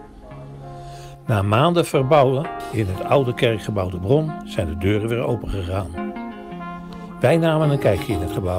Na maanden verbouwen in het oude kerkgebouw De Bron zijn de deuren weer opengegaan. Wij namen een kijkje in het gebouw.